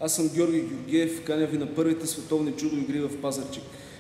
Аз съм Георги Георгиев, каня ви на първите световни джудо игри в Пазарджик.